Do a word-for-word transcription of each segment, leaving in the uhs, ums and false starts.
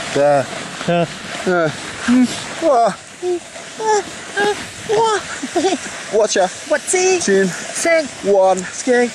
Da. Uh, Uh. Wah. Watch ya. What's he? Two. Sing. One. Skate.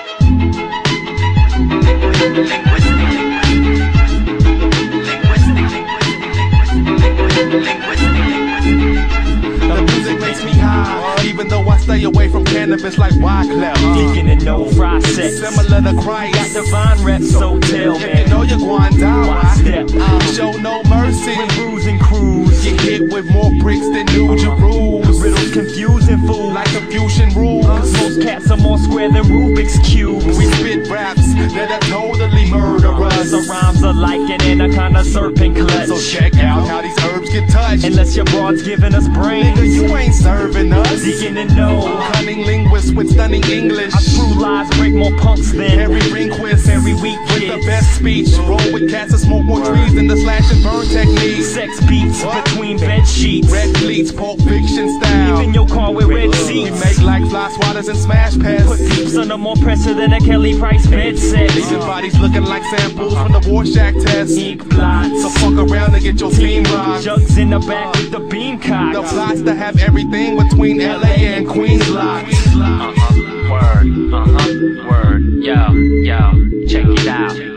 The music makes me high, even though I stay away from cannabis like Wyclef. Deacon and no fry sex. Similar to Christ. Got divine reps, so tell If you man. know you're going down, Why why? step? Uh, show no mercy. When cruising cruise, Get hit with more bricks than New Jerusalem. riddles confusing fool. Like Confucian rules. Most cats are more square than Rubik's cubes. We spit raps that are totally murderous. The rhymes are like an anaconda serpent clutch. So check out how these herbs get touched. Unless your broad's giving us brains. Nigga, you ain't serving us. Deacon and no. Cunning linguist with stunning English. Our true lies break more punks than Every Rehnquist, very weak with the kids. best speech. Roll with cats and smoke more trees than the slash and burn technique. Sex beats between bed sheets. Red fleets, Pulp Fiction style. Even your car with red We seats. make like fly swatters and smash pads. Put peeps under more pressure than a Kelly Price bed set. Leaving bodies looking like samples from the Rorschach test. Ink blots. So fuck around and get your team rocked. Jugs in the back with the beam cock. The plots to have everything between L A and Queens locked. Uh-huh, word, uh-huh, word, yo, yo, check it out.